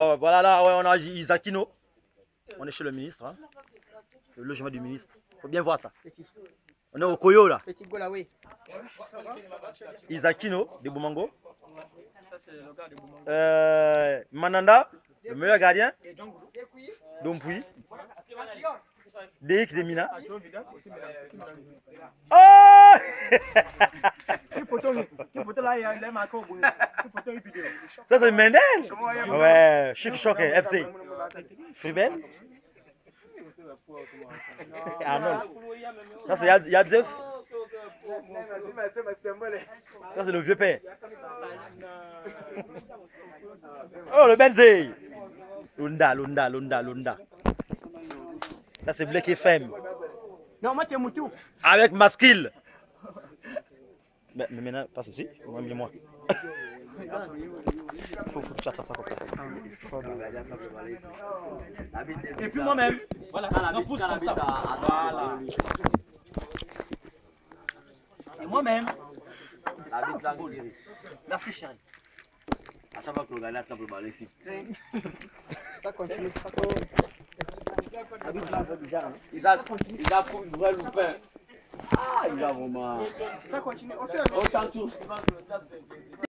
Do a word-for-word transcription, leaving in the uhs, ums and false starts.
Voilà, là, ouais, on a Isakino. On est chez le ministre. Hein. Le logement du ministre. Faut bien voir ça. On est au Koyo là. Petit Gola, oui. Isakino de Boumango. Euh, Mananda, le meilleur gardien. Dompoui. D X de Mina. Oh! Ça c'est Mendel. Ouais, Chic Choc F C. Fribel. Arnold. Ça c'est Yadzef. Ça c'est le vieux père. Oh le Benzé. Lunda, Lunda, Lunda, Lunda. Ça c'est Black F M. Non, moi c'est Moutou. Avec Maskil. Mais, mais maintenant, pas souci, moi mieux moi. Il faut, faut que tu attrapes ça comme ça. Et puis moi-même, voilà, on pousse comme ça. Voilà. Et moi-même, c'est ça le football. Merci chérie. À chaque fois que le gars attrape le ballon ici. Ça continue. Ça Ils a pris le vrai loupin. Ah, il a vraiment. Ça continue. On fait un autre tour.